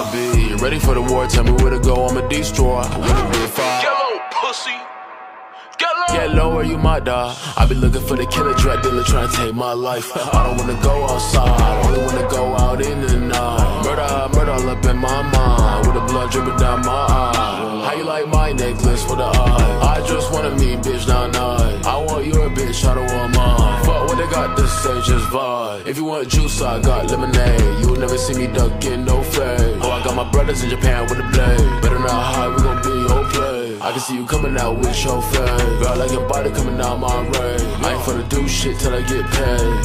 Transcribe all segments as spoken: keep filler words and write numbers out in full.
I'll be ready for the war, tell me where to go, I'ma destroy. Wanna be a fire. Get low, pussy. Get low. Get low or you might die. I be looking for the killer, drug dealer trying to take my life. I don't wanna go outside, only wanna go out in the night. Murder, murder all up in my mind, with the blood dripping down my eye. How you like my necklace for the eye? I just wanna meet bitch now night. I want your bitch, I don't want mine. Fuck what they got to say, just vibe. If you want juice, I got lemonade. You will never see me ducking no fade. Oh, I got my brothers in Japan with a blade. Better not hide, we gon' be your play. I can see you coming out with your fade. Girl, I like your body coming out my raid. I ain't finna do shit till I get paid.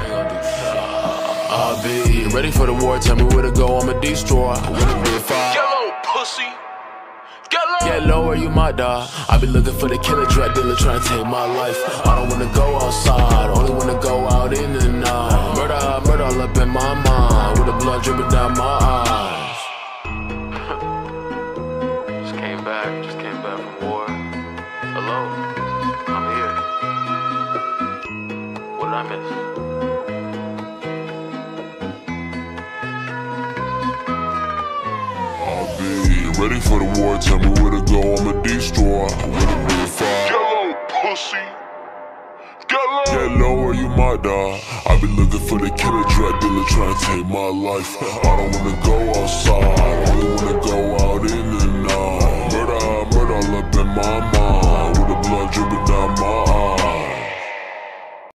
I'll be ready for the war, tell me where to go, I'ma destroy. Wanna be a fire. Get low, pussy. Get low. Get low or you might die. I be looking for the killer, drug dealer trying to take my life. I don't wanna go outside, only wanna go out in the night. Murder, murder all up in my mind, with the blood dripping down my eyes. Just came back, just came back from war. Hello, I'm here. What did I miss? I'll be ready for the war, tell me where to go, I'ma destroy. Wanna be a fire. Get low, pussy. Get low. Get low or you might die. I be looking for the killer, drug dealer trying to take my life. I don't wanna go outside, only wanna go out in the night. Murder, murder all up in my mind, with the blood dripping down my eyes.